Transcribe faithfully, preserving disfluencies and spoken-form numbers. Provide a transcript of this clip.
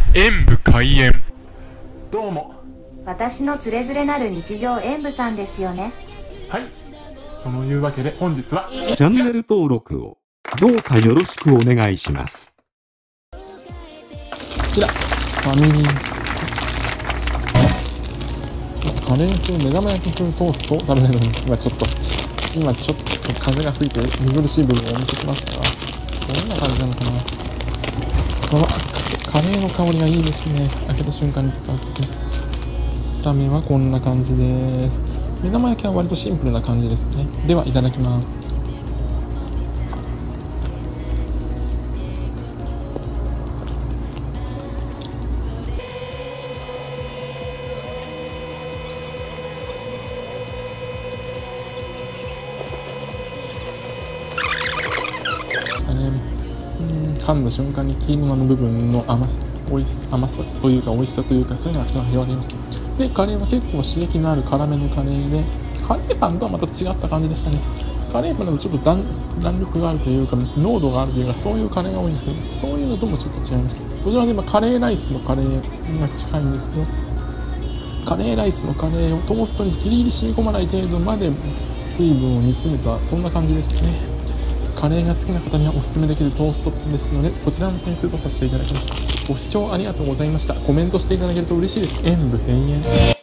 演武開演。どうも。 私のつれづれなる日常演武さんですよね。 はい。そのいうわけで本日はチャンネル登録をどうかよろしくお願いします。 こちらファミリーカレー風目玉焼き風トーストを食べるのに今ちょっと今ちょっと風が吹いて見苦しい部分をお見せしましたが、どんな感じなのかな。このカレーの香りがいいですね。開けた瞬間に伝わってきます。見た目はこんな感じです。目玉焼きは割とシンプルな感じですね。ではいただきます。噛んだ瞬間にキーマの部分の甘さ、おいし甘さというか美味しさというかそういうのが広がりました。でカレーは結構刺激のある辛めのカレーで、カレーパンとはまた違った感じでしたね。カレーパンだとちょっと 弾, 弾力があるというか濃度があるというかそういうカレーが多いんですけど、そういうのともちょっと違いました。こちらで今カレーライスのカレーが近いんですけど、カレーライスのカレーをトーストにギリギリ染み込まない程度まで水分を煮詰めたそんな感じですね。カレーが好きな方にはおすすめできるトーストですので、こちらの点数とさせていただきます。ご視聴ありがとうございました。コメントしていただけると嬉しいです。演武閉園。